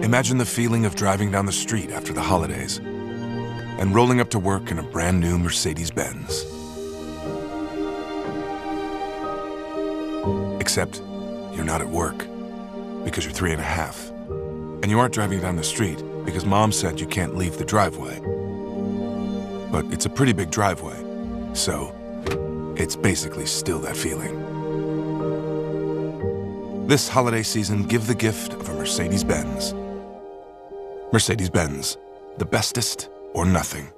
Imagine the feeling of driving down the street after the holidays and rolling up to work in a brand new Mercedes-Benz. Except you're not at work because you're 3.5. And you aren't driving down the street because Mom said you can't leave the driveway. But it's a pretty big driveway, so it's basically still that feeling. This holiday season, give the gift of a Mercedes-Benz. Mercedes-Benz, the bestest or nothing.